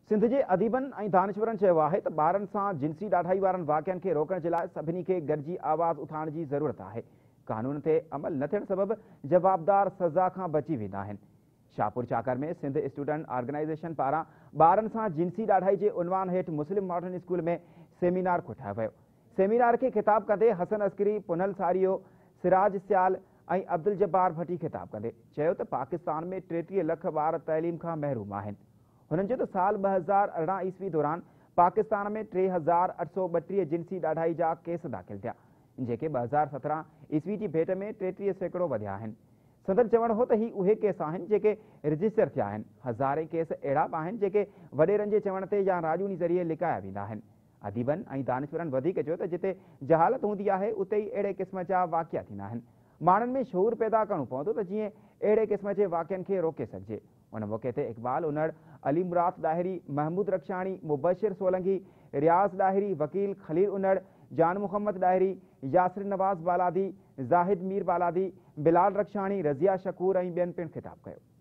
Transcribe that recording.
सिंध के अदीबन ऐं दानिशवरनि चयो आहे त ॿारनि सां जिन्सी ॾाढाई वारनि वाक़िअनि खे रोकण जे लाइ सभिनी खे गॾिजी आवाज़ उठाइण जी ज़रूरत आहे। कानून ते अमल न थियण सबबि जवाबदार सज़ा खां बची वेंदा आहिनि। शाहपुर चाकर में सिंध स्टूडेंट ऑर्गेनाइज़ेशन पारां ॿारनि सां जिन्सी ॾाढाई जे उनवान हेठि मुस्लिम मॉडर्न स्कूल में सेमिनार कोठायो वियो। सेमिनार खे ख़िताब कंदे हसन अस्करी, पुनल सारियो, सिराज सियाल ऐं अब्दुल जब्बार भट्टी ख़िताब कंदे चयो त पाकिस्तान में 33 लख ॿार तइलीम खां महरूम आहिनि। हुननि चयो त साल 2018 ईस्वी दौरान पाकिस्तान में 3832 जिन्सी ॾाढाई जा केस दाख़िल थिया, जेके 2017 ईस्वी जी भेट में 33% वधिया आहिनि। संदन चवणु हो त ही उहे केस आहिनि जेके रजिस्टर थिया आहिनि। हज़ारे केस अहिड़ा बि आहिनि जेके वॾेरनि जे चवण ते या राजूनी ज़रिए लिकाया वेंदा आहिनि। अदीबनि ऐं दानिशवरनि वधीक चयो त जिते जहालत हूंदी आहे उते ई अहिड़े क़िस्म जा वाक़िआ थींदा आहिनि। माण्हुनि में शऊर पैदा करणो पवंदो त जीअं अहिड़े क़िस्म जे वाक़िअनि खे रोके सघिजे। उन मौक़े ते इक़बाल उनड़, अली मुराद ॾाहिरी, महमूद रक्षाणी, मुबशिर सोलंकी, रियाज़ ॾाहिरी, वकील खलील उनड़, जान मोहम्मद ॾाहिरी, यासिर नवाज़ बालादी, ज़ाहिद मीर बालादी, बिलाल रक्षाणी, रज़िया शकूर ऐं ॿियनि पिणु ख़िताब कयो।